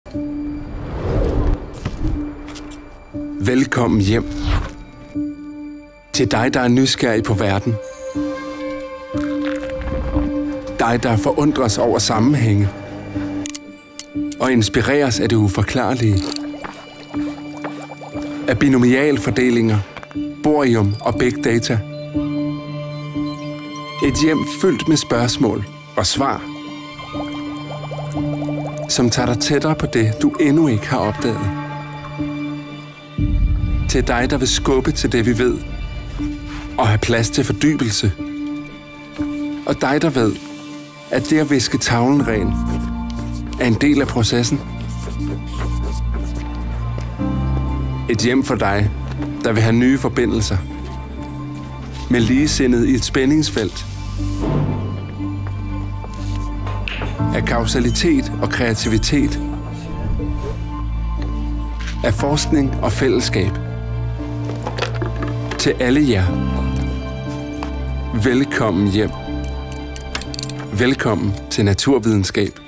Velkommen hjem. Til dig, der er nysgerrig på verden. Dig, der forundres over sammenhænge. Og inspireres af det uforklarlige. Af binomialfordelinger, borium og big data. Et hjem fyldt med spørgsmål og svar, som tager dig tættere på det, du endnu ikke har opdaget. Til dig, der vil skubbe til det, vi ved, og have plads til fordybelse. Og dig, der ved, at det at viske tavlen ren er en del af processen. Et hjem for dig, der vil have nye forbindelser. Med ligesindede i et spændingsfelt. Af kausalitet og kreativitet. Af forskning og fællesskab. Til alle jer. Velkommen hjem. Velkommen til naturvidenskab.